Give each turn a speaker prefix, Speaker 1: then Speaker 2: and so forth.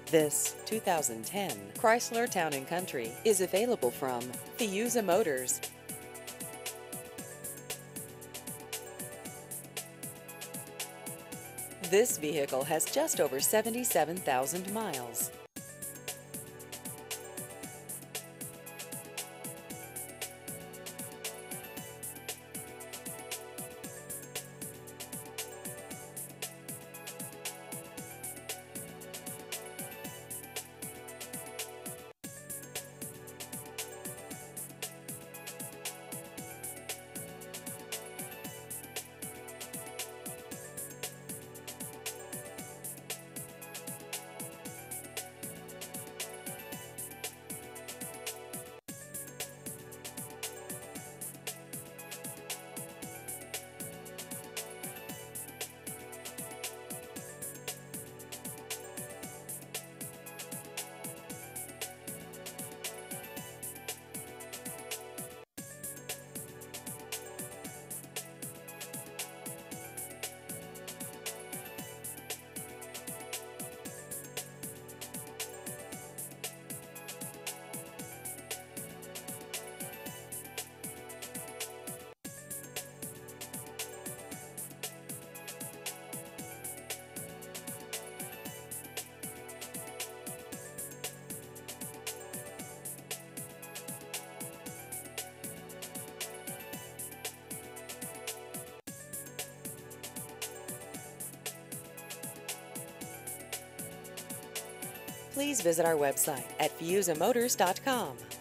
Speaker 1: This 2010 Chrysler Town & Country is available from Fiuza Motors. This vehicle has just over 77,000 miles. Please visit our website at fiuzamotors.com.